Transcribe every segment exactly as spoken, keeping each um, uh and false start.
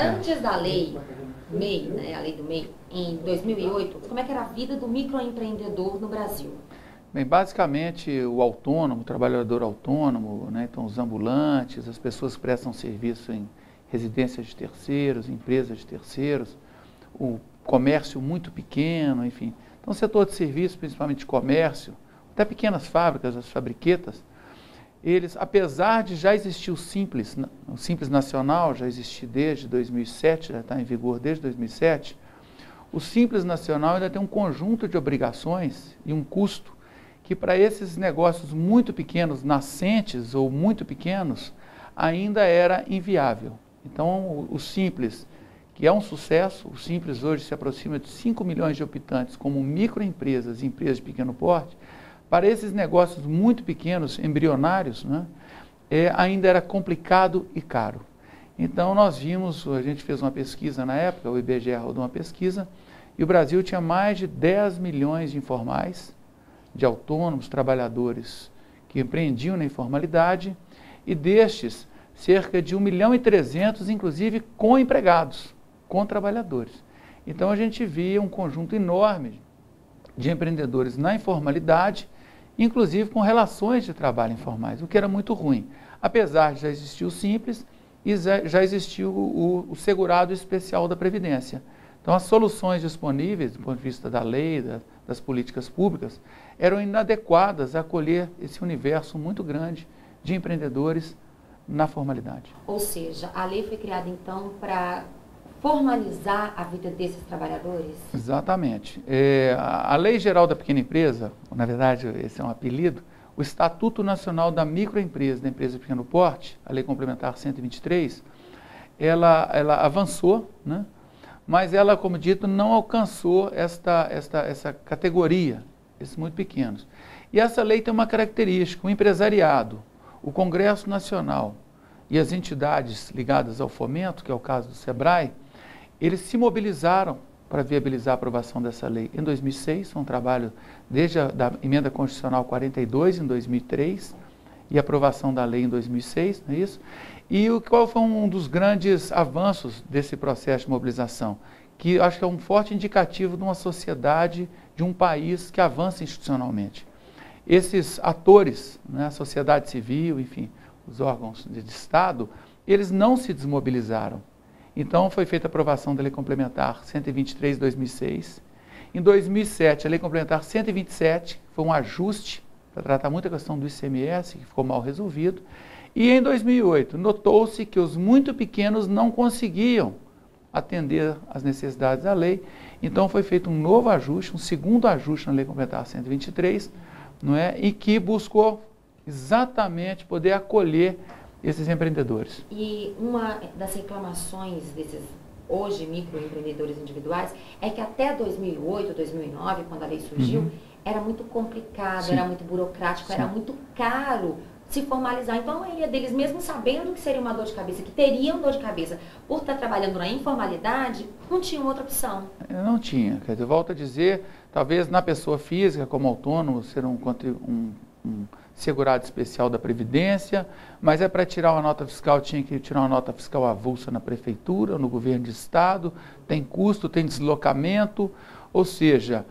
Antes da lei M E I, né, a lei do M E I, em dois mil e oito, como é que era a vida do microempreendedor no Brasil? Bem, basicamente o autônomo, o trabalhador autônomo, né, então os ambulantes, as pessoas que prestam serviço em residências de terceiros, empresas de terceiros, o comércio muito pequeno, enfim. Então o setor de serviço, principalmente de comércio, até pequenas fábricas, as fabriquetas, eles, apesar de já existir o Simples, o Simples Nacional, já existir desde dois mil e sete, já está em vigor desde dois mil e sete, o Simples Nacional ainda tem um conjunto de obrigações e um custo que para esses negócios muito pequenos, nascentes ou muito pequenos, ainda era inviável. Então, o, o Simples, que é um sucesso, o Simples hoje se aproxima de cinco milhões de optantes como microempresas e empresas de pequeno porte, para esses negócios muito pequenos, embrionários, né, é, ainda era complicado e caro. Então, nós vimos, a gente fez uma pesquisa na época, o I B G E rodou uma pesquisa, e o Brasil tinha mais de dez milhões de informais, de autônomos, trabalhadores que empreendiam na informalidade, e destes, cerca de um milhão e trezentos, inclusive, com empregados, com trabalhadores. Então, a gente via um conjunto enorme de empreendedores na informalidade, inclusive com relações de trabalho informais, o que era muito ruim. Apesar de já existir o Simples, e já existiu o, o segurado especial da Previdência. Então, as soluções disponíveis, do ponto de vista da lei, da, das políticas públicas, eram inadequadas a acolher esse universo muito grande de empreendedores na formalidade. Ou seja, a lei foi criada, então, para formalizar a vida desses trabalhadores? Exatamente. É, a, a Lei Geral da Pequena Empresa, na verdade, esse é um apelido, o Estatuto Nacional da Microempresa, da Empresa de Pequeno Porte, a Lei Complementar cento e vinte e três, ela, ela avançou, né? Mas ela, como dito, não alcançou esta, esta, essa categoria, esses muito pequenos. E essa lei tem uma característica: o empresariado, o Congresso Nacional e as entidades ligadas ao fomento, que é o caso do SEBRAE, eles se mobilizaram para viabilizar a aprovação dessa lei em dois mil e seis, foi um trabalho desde a da Emenda Constitucional quarenta e dois, em dois mil e três, e a aprovação da lei em dois mil e seis, não é isso? E o, qual foi um dos grandes avanços desse processo de mobilização? Que acho que é um forte indicativo de uma sociedade, de um país que avança institucionalmente. Esses atores, né, a sociedade civil, enfim, os órgãos de Estado, eles não se desmobilizaram. Então, foi feita a aprovação da Lei Complementar cento e vinte e três de dois mil e seis. Em dois mil e sete, a Lei Complementar cento e vinte e sete, foi um ajuste para tratar muita questão do I C M S, que ficou mal resolvido. E em dois mil e oito, notou-se que os muito pequenos não conseguiam atender às necessidades da lei. Então, foi feito um novo ajuste, um segundo ajuste na Lei Complementar cento e vinte e três, não é? E que buscou exatamente poder acolher esses empreendedores. E uma das reclamações desses hoje microempreendedores individuais é que até dois mil e oito, dois mil e nove, quando a lei surgiu, uhum, era muito complicado, Sim. era muito burocrático, Sim. era muito caro se formalizar. Então, a maioria deles, mesmo sabendo que seria uma dor de cabeça, que teriam dor de cabeça por estar trabalhando na informalidade, não tinham outra opção. Não tinha. Quer dizer, volto a dizer, talvez na pessoa física, como autônomo, ser um, um, um segurado especial da Previdência, mas é para tirar uma nota fiscal, tinha que tirar uma nota fiscal avulsa na prefeitura, no governo de estado, tem custo, tem deslocamento, ou seja,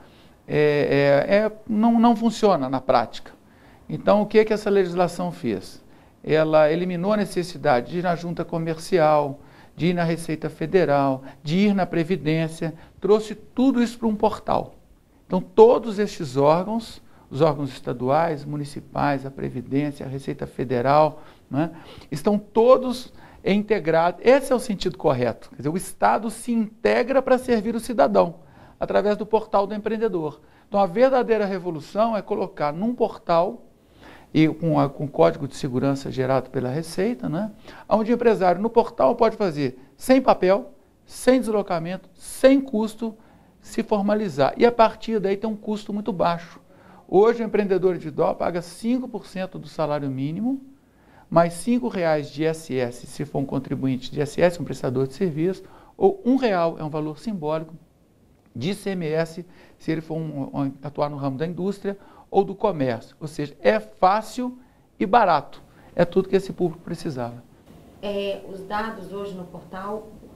é, é, é, não, não funciona na prática. Então, o que, que essa legislação fez? Ela eliminou a necessidade de ir na junta comercial, de ir na Receita Federal, de ir na Previdência, trouxe tudo isso para um portal. Então, todos estes órgãos, os órgãos estaduais, municipais, a Previdência, a Receita Federal, né, estão todos integrados. Esse é o sentido correto. Quer dizer, o Estado se integra para servir o cidadão, através do portal do empreendedor. Então, a verdadeira revolução é colocar num portal, e com, a, com código de segurança gerado pela Receita, né, onde o empresário no portal pode fazer sem papel, sem deslocamento, sem custo, se formalizar. E a partir daí tem um custo muito baixo. Hoje o empreendedor individual paga cinco por cento do salário mínimo, mais cinco reais de I S S se for um contribuinte de I S S, um prestador de serviço, ou um real é um valor simbólico de I C M S se ele for um, um, atuar no ramo da indústria ou do comércio. Ou seja, é fácil e barato. É tudo que esse público precisava. É, os dados hoje no portal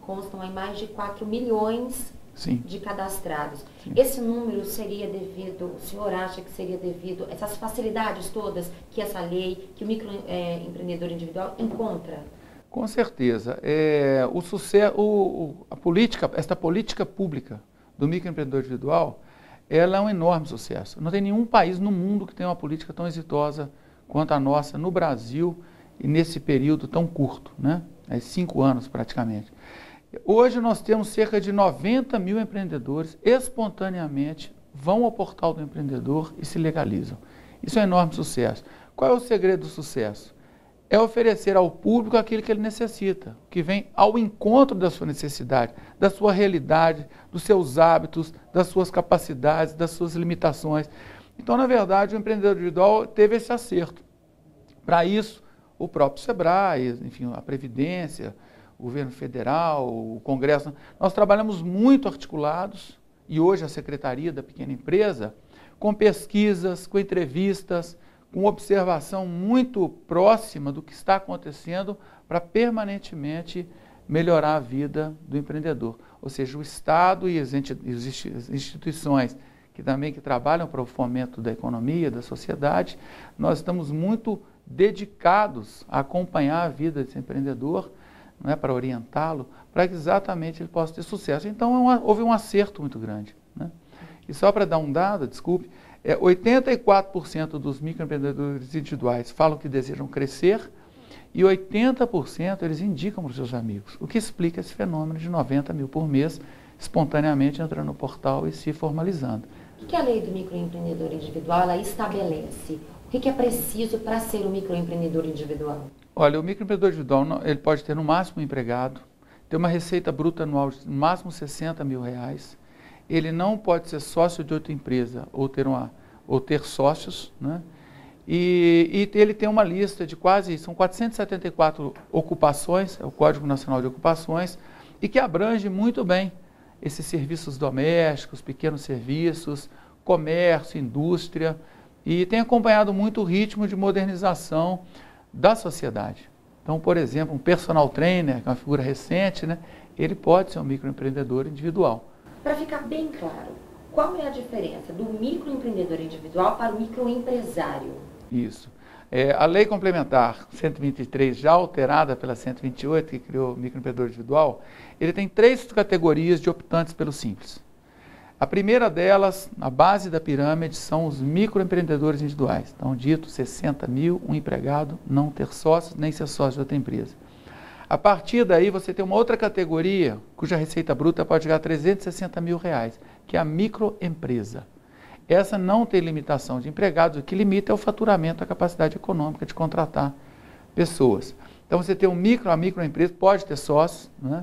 constam em mais de quatro milhões Sim. de cadastrados. Sim. Esse número seria devido, o senhor acha que seria devido a essas facilidades todas que essa lei, que o microempreendedor é, individual encontra? Com certeza. É, o sucesso, o, a política, esta política pública do microempreendedor individual, ela é um enorme sucesso. Não tem nenhum país no mundo que tenha uma política tão exitosa quanto a nossa no Brasil e nesse período tão curto, né? É cinco anos praticamente. Hoje nós temos cerca de noventa mil empreendedores espontaneamente vão ao portal do empreendedor e se legalizam. Isso é um enorme sucesso. Qual é o segredo do sucesso? É oferecer ao público aquilo que ele necessita, que vem ao encontro da sua necessidade, da sua realidade, dos seus hábitos, das suas capacidades, das suas limitações. Então, na verdade, o empreendedor individual teve esse acerto. Para isso, o próprio SEBRAE, enfim, a Previdência, o governo federal, o Congresso, nós trabalhamos muito articulados, e hoje a Secretaria da Pequena Empresa, com pesquisas, com entrevistas, com observação muito próxima do que está acontecendo para permanentemente melhorar a vida do empreendedor. Ou seja, o Estado e as instituições que também que trabalham para o fomento da economia, da sociedade, nós estamos muito dedicados a acompanhar a vida desse empreendedor, não é, para orientá-lo, para que exatamente ele possa ter sucesso. Então, é uma, houve um acerto muito grande, né? E só para dar um dado, desculpe, é, oitenta e quatro por cento dos microempreendedores individuais falam que desejam crescer e oitenta por cento eles indicam para os seus amigos, o que explica esse fenômeno de noventa mil por mês, espontaneamente entrando no portal e se formalizando. O que a lei do microempreendedor individual ela estabelece? O que é preciso para ser um microempreendedor individual? Olha, o microempreendedor individual ele pode ter no máximo um empregado, ter uma receita bruta anual de no máximo sessenta mil reais. Ele não pode ser sócio de outra empresa ou ter, uma, ou ter sócios, né? E, e ele tem uma lista de quase, são quatrocentas e setenta e quatro ocupações, é o Código Nacional de Ocupações, e que abrange muito bem esses serviços domésticos, pequenos serviços, comércio, indústria, e tem acompanhado muito o ritmo de modernização da sociedade. Então, por exemplo, um personal trainer, que é uma figura recente, né, ele pode ser um microempreendedor individual. Para ficar bem claro, qual é a diferença do microempreendedor individual para o microempresário? Isso. É, a Lei Complementar cento e vinte e três, já alterada pela cento e vinte e oito, que criou o microempreendedor individual, ele tem três categorias de optantes pelo Simples. A primeira delas, a base da pirâmide, são os microempreendedores individuais. Então, dito sessenta mil, um empregado, não ter sócios, nem ser sócio de outra empresa. A partir daí, você tem uma outra categoria, cuja receita bruta pode chegar a trezentos e sessenta mil reais, que é a microempresa. Essa não tem limitação de empregados, o que limita é o faturamento, a capacidade econômica de contratar pessoas. Então, você tem um micro, a microempresa, pode ter sócios, né?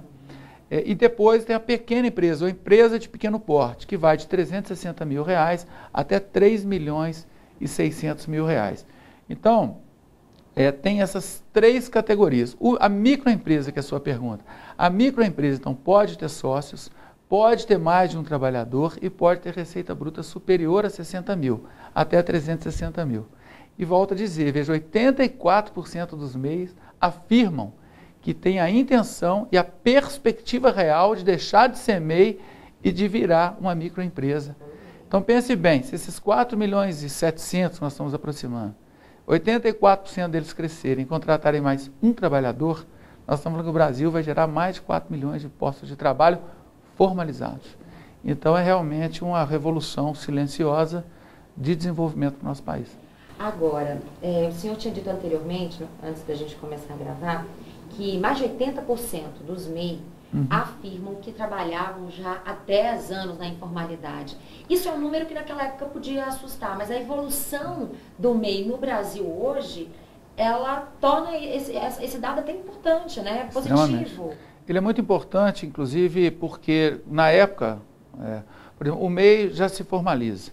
E depois tem a pequena empresa, ou empresa de pequeno porte, que vai de trezentos e sessenta mil reais até três milhões e seiscentos mil reais. Então, é, tem essas três categorias. O, a microempresa, que é a sua pergunta, a microempresa, então, pode ter sócios, pode ter mais de um trabalhador e pode ter receita bruta superior a sessenta mil, até trezentos e sessenta mil. E volto a dizer, veja, oitenta e quatro por cento dos M E Is afirmam que tem a intenção e a perspectiva real de deixar de ser M E I e de virar uma microempresa. Então pense bem, se esses quatro milhões e setecentos nós estamos aproximando, oitenta e quatro por cento deles crescerem e contratarem mais um trabalhador, nós estamos falando que o Brasil vai gerar mais de quatro milhões de postos de trabalho formalizados. Então é realmente uma revolução silenciosa de desenvolvimento para o nosso país. Agora, é, o senhor tinha dito anteriormente, antes da gente começar a gravar, que mais de oitenta por cento dos M E I uhum. afirmam que trabalhavam já há dez anos na informalidade. Isso é um número que naquela época podia assustar, mas a evolução do M E I no Brasil hoje, ela torna esse, esse dado até importante, né? Positivo. Ele é muito importante, inclusive, porque na época, é, por exemplo, o M E I já se formaliza.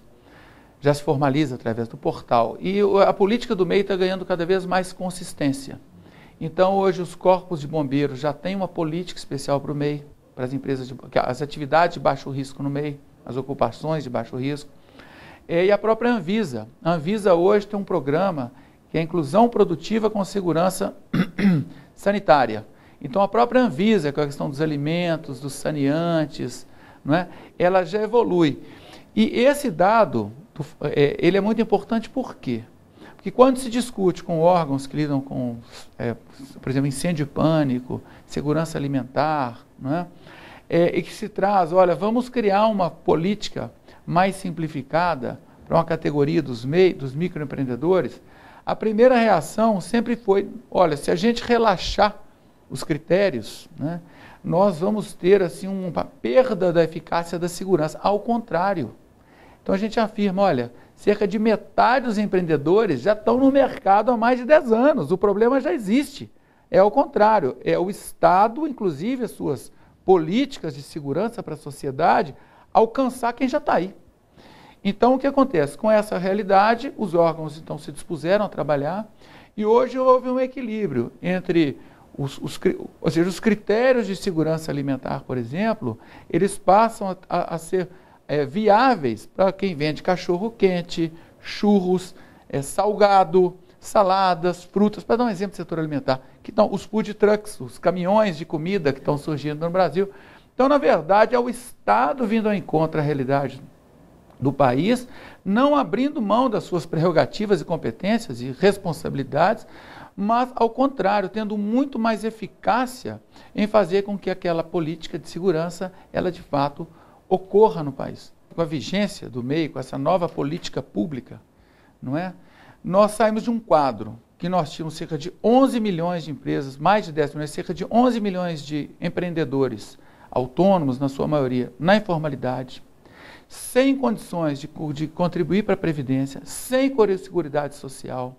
Já se formaliza através do portal. E a política do M E I está ganhando cada vez mais consistência. Então, hoje, os corpos de bombeiros já têm uma política especial para o M E I, para as empresas, de, as atividades de baixo risco no M E I, as ocupações de baixo risco. E a própria Anvisa. A Anvisa hoje tem um programa que é a inclusão produtiva com segurança sanitária. Então, a própria Anvisa, com a questão dos alimentos, dos saneantes, não é? Ela já evolui. E esse dado, é, ele é muito importante por quê? Porque quando se discute com órgãos que lidam com, é, por exemplo, incêndio e pânico, segurança alimentar, não é? É, e que se traz, olha, vamos criar uma política mais simplificada para uma categoria dos, mei, dos microempreendedores, a primeira reação sempre foi, olha, se a gente relaxar os critérios, né, nós vamos ter assim, uma perda da eficácia da segurança. Ao contrário. Então a gente afirma, olha, cerca de metade dos empreendedores já estão no mercado há mais de dez anos, o problema já existe. É ao contrário, é o Estado, inclusive as suas políticas de segurança para a sociedade, alcançar quem já está aí. Então, o que acontece? Com essa realidade, os órgãos então se dispuseram a trabalhar e hoje houve um equilíbrio entre os, os, ou seja, os critérios de segurança alimentar, por exemplo, eles passam a, a, a ser é, viáveis para quem vende cachorro-quente, churros, é, salgado, saladas, frutas, para dar um exemplo do setor alimentar, que estão os food trucks, os caminhões de comida que estão surgindo no Brasil. Então, na verdade, é o Estado vindo ao encontro à realidade do país, não abrindo mão das suas prerrogativas e competências e responsabilidades, mas, ao contrário, tendo muito mais eficácia em fazer com que aquela política de segurança, ela de fato ocorra no país. Com a vigência do M E I, com essa nova política pública, não é? Nós saímos de um quadro que nós tínhamos cerca de onze milhões de empresas, mais de dez milhões, cerca de onze milhões de empreendedores autônomos, na sua maioria, na informalidade, sem condições de, de contribuir para a Previdência, sem seguridade social,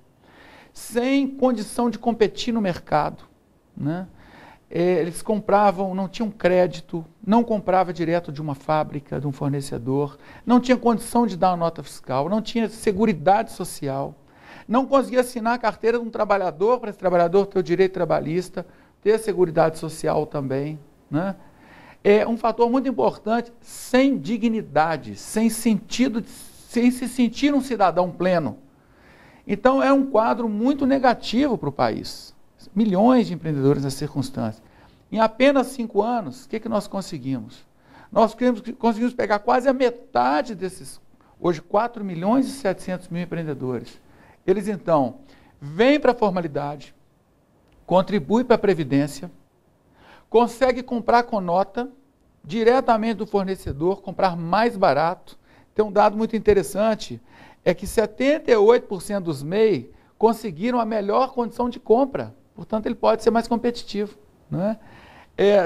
sem condição de competir no mercado, né? É, eles compravam, não tinham crédito, não comprava direto de uma fábrica, de um fornecedor, não tinha condição de dar uma nota fiscal, não tinha seguridade social, não conseguia assinar a carteira de um trabalhador, para esse trabalhador ter o direito trabalhista, ter a seguridade social também, né? É um fator muito importante, sem dignidade, sem sentido, sem se sentir um cidadão pleno. Então, é um quadro muito negativo para o país. Milhões de empreendedores nessa circunstância. Em apenas cinco anos, o que, que nós conseguimos? Nós conseguimos pegar quase a metade desses, hoje, quatro milhões e setecentos mil empreendedores. Eles, então, vêm para a formalidade, contribuem para a Previdência, consegue comprar com nota, diretamente do fornecedor, comprar mais barato. Tem um dado muito interessante, é que setenta e oito por cento dos M E I conseguiram a melhor condição de compra. Portanto, ele pode ser mais competitivo. Né? É,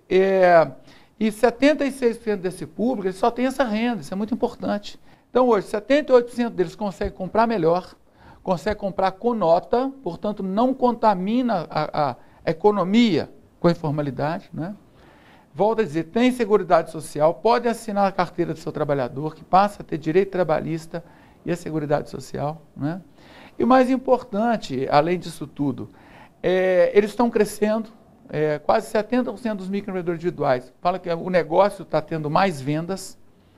é, e setenta e seis por cento desse público ele só tem essa renda, isso é muito importante. Então, hoje, setenta e oito por cento deles conseguem comprar melhor, conseguem comprar com nota, portanto, não contamina a, a, a economia com a informalidade, né? Volto a dizer, tem seguridade social, pode assinar a carteira do seu trabalhador, que passa a ter direito trabalhista e a seguridade social, né? E o mais importante, além disso tudo, é, eles estão crescendo, é, quase setenta por cento dos microempreendedores individuais fala que o negócio está tendo mais vendas,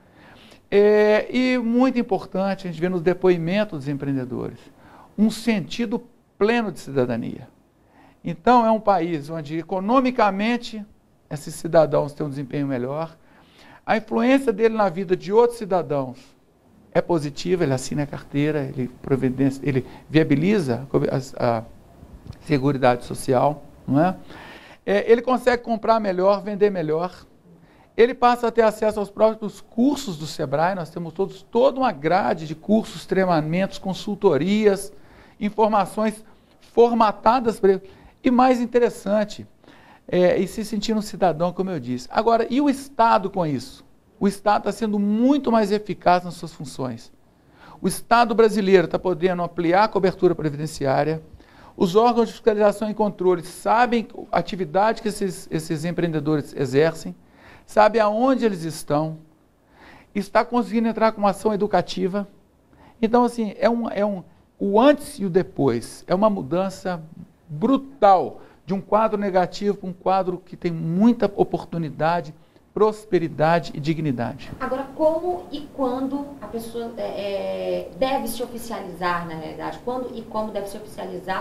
é, e muito importante, a gente vê nos depoimentos dos empreendedores, um sentido pleno de cidadania. Então, é um país onde, economicamente, esses cidadãos têm um desempenho melhor, a influência dele na vida de outros cidadãos é positiva, ele assina a carteira, ele, providencia, ele viabiliza a, a seguridade social, não é? É, ele consegue comprar melhor, vender melhor, ele passa a ter acesso aos próprios cursos do Sebrae, nós temos todos, toda uma grade de cursos, treinamentos, consultorias, informações formatadas para ele. E mais interessante, é, e se sentir um cidadão, como eu disse. Agora, e o Estado com isso? O Estado está sendo muito mais eficaz nas suas funções. O Estado brasileiro está podendo ampliar a cobertura previdenciária, os órgãos de fiscalização e controle sabem a atividade que esses, esses empreendedores exercem, sabem aonde eles estão, está conseguindo entrar com uma ação educativa. Então, assim, é um, é um, o antes e o depois, é uma mudança brutal de um quadro negativo para um quadro que tem muita oportunidade, prosperidade e dignidade. Agora, como e quando a pessoa é, deve se oficializar, na realidade? Quando e como deve se oficializar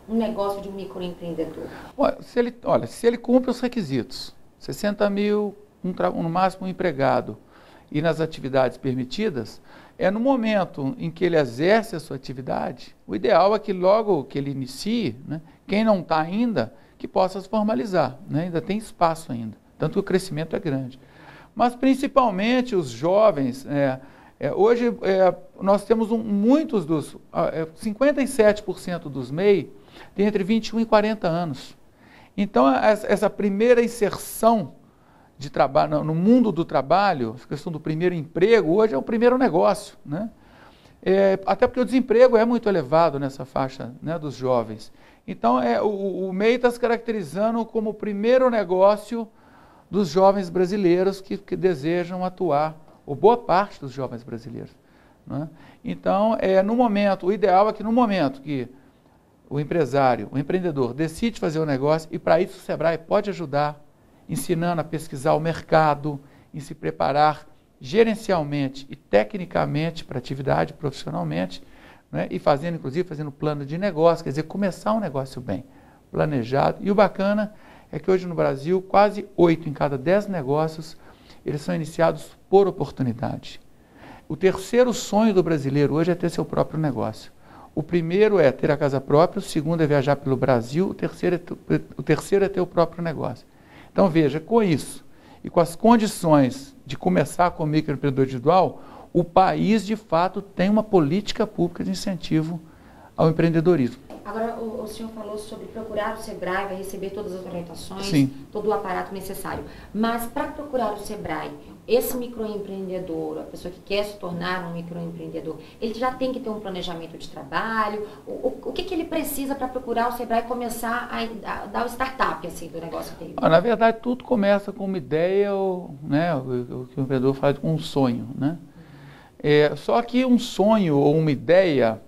um negócio de um microempreendedor? Olha, se ele, olha, se ele cumpre os requisitos, sessenta mil, um, no máximo um empregado, e nas atividades permitidas, é no momento em que ele exerce a sua atividade, o ideal é que logo que ele inicie, né, quem não está ainda, que possa se formalizar, né, ainda tem espaço ainda, tanto que o crescimento é grande. Mas principalmente os jovens, é, é, hoje é, nós temos um, muitos dos, é, cinquenta e sete por cento dos M E I tem entre vinte e um e quarenta anos. Então essa primeira inserção de trabalho, no mundo do trabalho, a questão do primeiro emprego, hoje é o primeiro negócio, né? É, até porque o desemprego é muito elevado nessa faixa, né, dos jovens. Então, é, o, o M E I está se caracterizando como o primeiro negócio dos jovens brasileiros que, que desejam atuar, ou boa parte dos jovens brasileiros, né? Então, é, no momento, o ideal é que no momento que o empresário, o empreendedor, decide fazer o negócio, e para isso o Sebrae pode ajudar, ensinando a pesquisar o mercado, em se preparar gerencialmente e tecnicamente para a atividade, profissionalmente, né? E fazendo, inclusive, fazendo plano de negócio, quer dizer, começar um negócio bem, planejado. E o bacana é que hoje no Brasil, quase oito em cada dez negócios, eles são iniciados por oportunidade. O terceiro sonho do brasileiro hoje é ter seu próprio negócio. O primeiro é ter a casa própria, o segundo é viajar pelo Brasil, o terceiro é, o terceiro é ter o próprio negócio. Então, veja, com isso e com as condições de começar com o microempreendedor individual, o país, de fato, tem uma política pública de incentivo ao empreendedorismo. Agora, o, o senhor falou sobre procurar o Sebrae, vai receber todas as orientações, Sim. todo o aparato necessário. Mas, para procurar o Sebrae, esse microempreendedor, a pessoa que quer se tornar um microempreendedor, ele já tem que ter um planejamento de trabalho? O, o, o que, que ele precisa para procurar o Sebrae e começar a, a dar o startup assim, do negócio dele? Ah, na verdade, tudo começa com uma ideia, ou, né, o, o que o empreendedor fala com um sonho, né? É, só que um sonho ou uma ideia,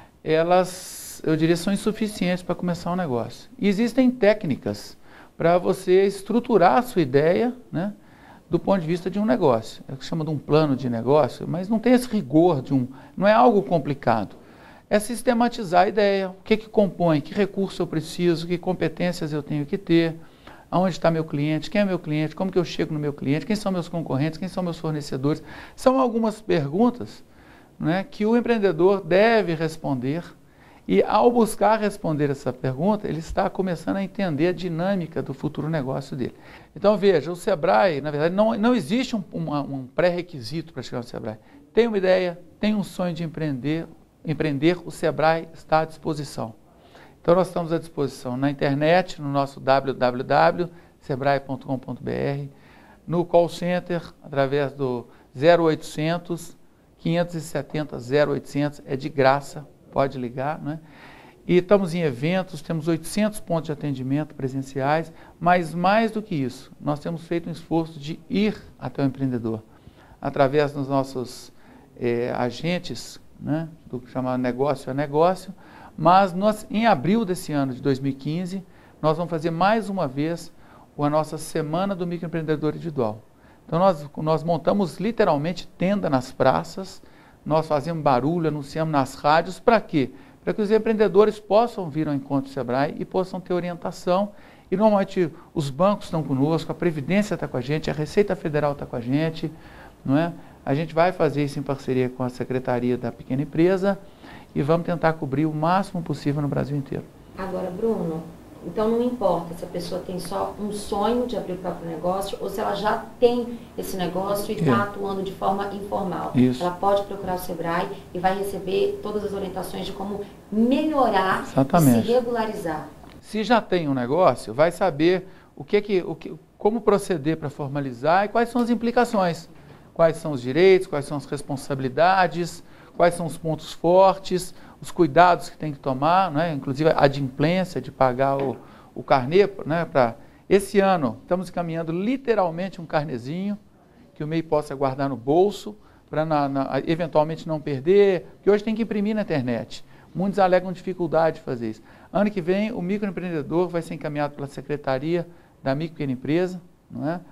elas, eu diria, são insuficientes para começar um negócio. E existem técnicas para você estruturar a sua ideia, né, do ponto de vista de um negócio. É o que se chama de um plano de negócio, mas não tem esse rigor de um... Não é algo complicado. É sistematizar a ideia, o que que compõe, que recurso eu preciso, que competências eu tenho que ter, aonde está meu cliente, quem é meu cliente, como que eu chego no meu cliente, quem são meus concorrentes, quem são meus fornecedores. São algumas perguntas, né, que o empreendedor deve responder, e ao buscar responder essa pergunta, ele está começando a entender a dinâmica do futuro negócio dele. Então, veja, o Sebrae, na verdade, não, não existe um, um, um pré-requisito para chegar ao Sebrae. Tem uma ideia, tem um sonho de empreender, empreender, o Sebrae está à disposição. Então, nós estamos à disposição na internet, no nosso w w w ponto sebrae ponto com ponto b r, no call center, através do zero oitocentos, quinhentos e setenta, zero oitocentos, é de graça, pode ligar, né? E estamos em eventos, temos oitocentos pontos de atendimento presenciais, mas mais do que isso, nós temos feito um esforço de ir até o empreendedor, através dos nossos eh, agentes, né, do que chama negócio a negócio, mas nós, em abril desse ano de dois mil e quinze, nós vamos fazer mais uma vez a nossa Semana do Microempreendedor Individual. Então nós, nós montamos literalmente tenda nas praças, nós fazemos barulho, anunciamos nas rádios, para quê? Para que os empreendedores possam vir ao encontro do Sebrae e possam ter orientação. E normalmente os bancos estão conosco, a Previdência está com a gente, a Receita Federal está com a gente, não é? A gente vai fazer isso em parceria com a Secretaria da Pequena Empresa e vamos tentar cobrir o máximo possível no Brasil inteiro. Agora, Bruno, então não importa se a pessoa tem só um sonho de abrir o próprio negócio ou se ela já tem esse negócio e está é. atuando de forma informal. Isso. Ela pode procurar o Sebrae e vai receber todas as orientações de como melhorar Exatamente. e se regularizar. Se já tem um negócio, vai saber o que que, o que, como proceder para formalizar e quais são as implicações. Quais são os direitos, quais são as responsabilidades, quais são os pontos fortes, os cuidados que tem que tomar, né? Inclusive a adimplência de pagar o, o carnê, né? Para esse ano, estamos encaminhando literalmente um carnezinho que o M E I possa guardar no bolso, para eventualmente não perder, que hoje tem que imprimir na internet. Muitos alegam dificuldade de fazer isso. Ano que vem, o microempreendedor vai ser encaminhado pela Secretaria da Micro e Pequena Empresa, não é?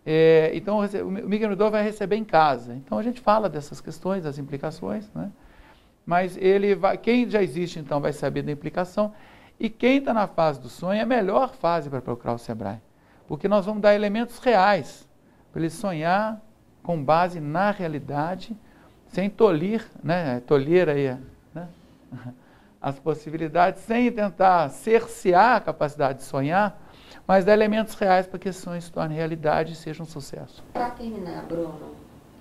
É, então, o microempreendedor vai receber em casa. Então, a gente fala dessas questões, das implicações, né? Mas ele vai, quem já existe, então, vai saber da implicação. E quem está na fase do sonho é a melhor fase para procurar o Sebrae, porque nós vamos dar elementos reais para ele sonhar com base na realidade, sem tolir, né, tolher aí, né, as possibilidades, sem tentar cercear a capacidade de sonhar, mas dar elementos reais para que esse sonho se torne realidade e seja um sucesso. Para terminar, Bruno,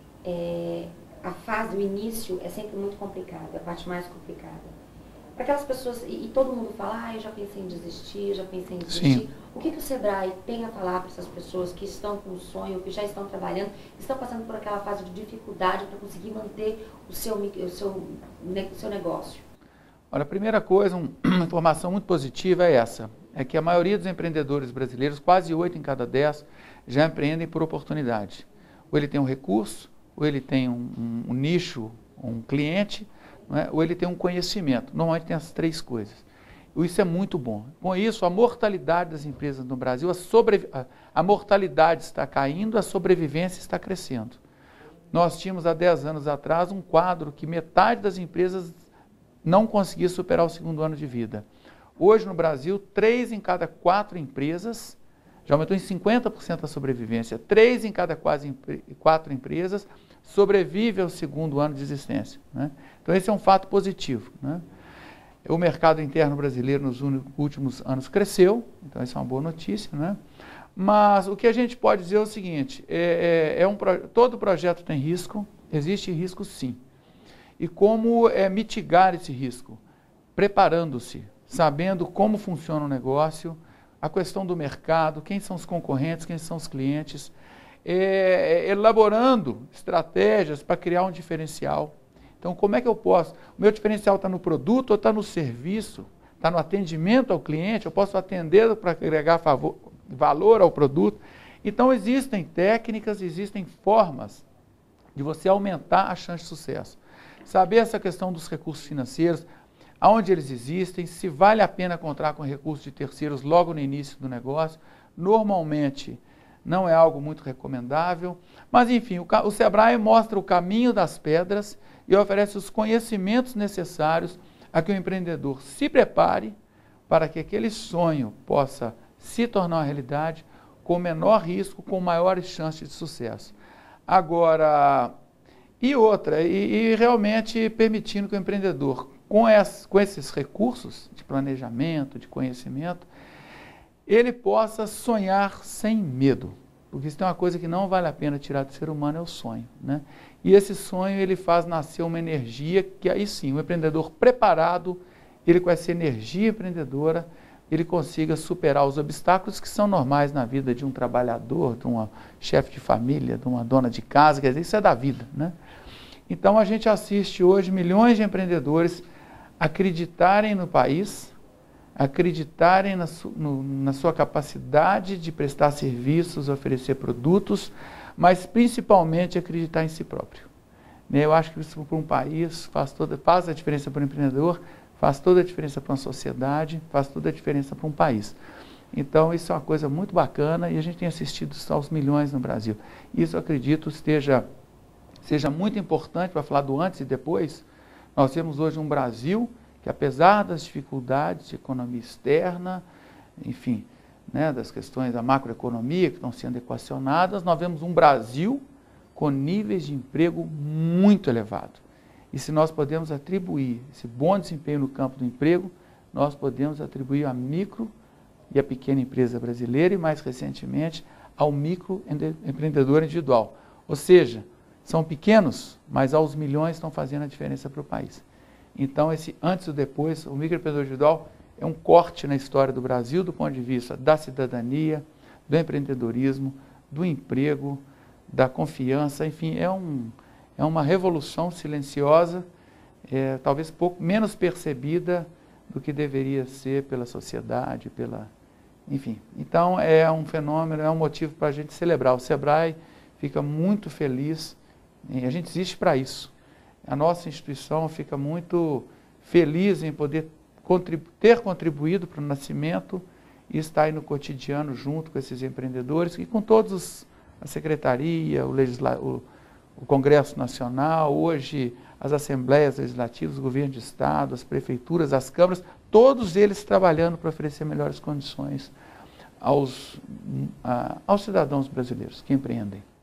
é, a fase, o início é sempre muito complicada, é a parte mais complicada. Para aquelas pessoas, e, e todo mundo fala, ah, eu já pensei em desistir, já pensei em desistir. Sim. O que, que o Sebrae tem a falar para essas pessoas que estão com um sonho, que já estão trabalhando, que estão passando por aquela fase de dificuldade para conseguir manter o seu, o seu, o seu negócio? Olha, a primeira coisa, um, uma informação muito positiva é essa, é que a maioria dos empreendedores brasileiros, quase oito em cada dez, já empreendem por oportunidade. Ou ele tem um recurso, ou ele tem um, um, um nicho, um cliente, não é? Ou ele tem um conhecimento. Normalmente tem as três coisas. Isso é muito bom. Com isso, a mortalidade das empresas no Brasil, a, sobre, a, a mortalidade está caindo, a sobrevivência está crescendo. Nós tínhamos há dez anos atrás um quadro que metade das empresas não conseguia superar o segundo ano de vida. Hoje no Brasil, três em cada quatro empresas, já aumentou em cinquenta por cento a sobrevivência, três em cada quase quatro empresas sobrevive ao segundo ano de existência, né? Então esse é um fato positivo, né? O mercado interno brasileiro nos últimos anos cresceu, então isso é uma boa notícia, né? Mas o que a gente pode dizer é o seguinte, é, é, é um, todo projeto tem risco, existe risco sim. E como é, mitigar esse risco? Preparando-se, sabendo como funciona o negócio, a questão do mercado, quem são os concorrentes, quem são os clientes, é, elaborando estratégias para criar um diferencial. Então, como é que eu posso? O meu diferencial está no produto ou está no serviço? Está no atendimento ao cliente? Eu posso atender para agregar favor, valor ao produto? Então, existem técnicas, existem formas de você aumentar a chance de sucesso. Saber essa questão dos recursos financeiros, aonde eles existem, se vale a pena contar com recursos de terceiros logo no início do negócio. Normalmente, não é algo muito recomendável, mas enfim, o, o Sebrae mostra o caminho das pedras e oferece os conhecimentos necessários a que o empreendedor se prepare para que aquele sonho possa se tornar uma realidade com menor risco, com maiores chances de sucesso. Agora, e outra, e, e realmente permitindo que o empreendedor, com, ess, com esses recursos de planejamento, de conhecimento, ele possa sonhar sem medo, porque isso é uma coisa que não vale a pena tirar do ser humano, é o sonho, né? E esse sonho, ele faz nascer uma energia que aí sim, o empreendedor preparado, ele com essa energia empreendedora, ele consiga superar os obstáculos que são normais na vida de um trabalhador, de uma chefe de família, de uma dona de casa, quer dizer, isso é da vida, né? Então a gente assiste hoje milhões de empreendedores acreditarem no país, acreditarem na, su, no, na sua capacidade de prestar serviços, oferecer produtos, mas principalmente acreditar em si próprio. Eu acho que isso para um país faz, toda, faz a diferença para o empreendedor, faz toda a diferença para uma sociedade, faz toda a diferença para um país. Então isso é uma coisa muito bacana e a gente tem assistido isso aos milhões no Brasil. Isso eu acredito esteja, seja muito importante para falar do antes e depois. Nós temos hoje um Brasil que, apesar das dificuldades de economia externa, enfim, né, das questões da macroeconomia que estão sendo equacionadas, nós vemos um Brasil com níveis de emprego muito elevados. E se nós podemos atribuir esse bom desempenho no campo do emprego, nós podemos atribuir à micro e à pequena empresa brasileira e, mais recentemente, ao microempreendedor individual. Ou seja, são pequenos, mas aos milhões estão fazendo a diferença para o país. Então, esse antes e depois, o microempreendedor individual é um corte na história do Brasil do ponto de vista da cidadania, do empreendedorismo, do emprego, da confiança, enfim, é, um, é uma revolução silenciosa, é, talvez pouco menos percebida do que deveria ser pela sociedade, pela, enfim. Então, é um fenômeno, é um motivo para a gente celebrar. O Sebrae fica muito feliz, e a gente existe para isso. A nossa instituição fica muito feliz em poder contribu- ter contribuído para o nascimento e estar aí no cotidiano junto com esses empreendedores e com todos os, a secretaria, o, legisla- o, o Congresso Nacional, hoje as assembleias legislativas, o governo de Estado, as prefeituras, as câmaras, todos eles trabalhando para oferecer melhores condições aos, a, aos cidadãos brasileiros que empreendem.